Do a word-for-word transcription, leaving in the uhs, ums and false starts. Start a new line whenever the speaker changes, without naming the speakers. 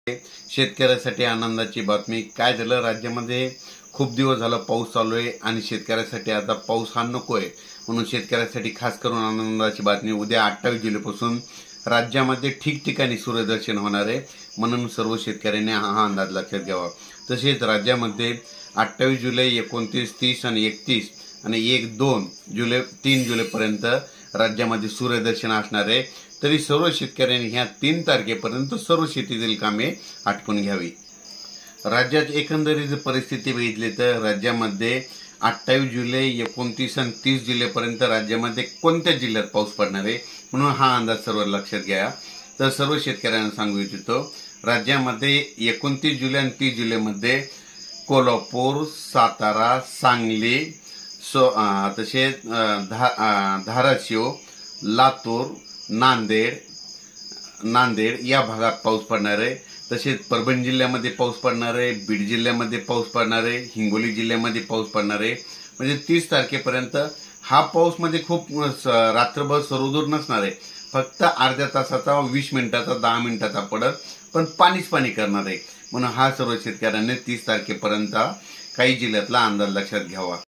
शेतकऱ्यासाठी आनंदाची बातमी. काय झालं, राज्यामध्ये खूप दिवस झाला पाऊस चालू आहे आणि शेतकऱ्यासाठी आता पाऊस हा नकोय, म्हणून शेतकऱ्यासाठी खास करून आनंदाची बातमी. उद्या अठ्ठावीस जुलैपासून राज्यामध्ये ठिकठिकाणी सूर्यदर्शन होणार आहे, म्हणून सर्व शेतकऱ्यांनी हा अंदाज लक्षात घ्यावा. तसेच राज्यामध्ये अठ्ठावीस जुलै, एकोणतीस, तीस आणि एकतीस आणि एक दोन जुलै तीन जुलैपर्यंत राज्यामध्ये सूर्यदर्शन असणार आहे. तरी सर्व शेतकऱ्यांनी ह्या तीन तारखेपर्यंत सर्व शेतीतील कामे आटपून घ्यावी. राज्यात एकंदरीत परिस्थिती बघितली तर राज्यामध्ये अठ्ठावीस जुलै, एकोणतीस आणि तीस जुलैपर्यंत राज्यामध्ये कोणत्या जिल्ह्यात पाऊस पडणार आहे, म्हणून हा अंदाज सर्व लक्षात घ्या. तर सर्व शेतकऱ्यांना सांगू इच्छितो, राज्यामध्ये एकोणतीस जुलै आणि तीस जुलैमध्ये कोल्हापूर, सातारा, सांगली, सो तसेच धाराशिव, लातूर, नांदेड नांदेड या भागात पाऊस पडणार आहे. तसेच परभणी जिल्ह्यामध्ये पाऊस पडणार आहे, बीड जिल्ह्यामध्ये पाऊस पडणार आहे, हिंगोली जिल्ह्यामध्ये पाऊस पडणार आहे. म्हणजे तीस तारखेपर्यंत हा पाऊस म्हणजे खूप रात्रभर सर्वदूर नसणार आहे, फक्त अर्ध्या तासाचा, वीस मिनिटाचा, दहा मिनिटाचा पडत, पण पाणीच पाणी करणार आहे. म्हणून हा सर्व शेतकऱ्यांनी तीस तारखेपर्यंत काही जिल्ह्यातला अंदाज लक्षात घ्यावा.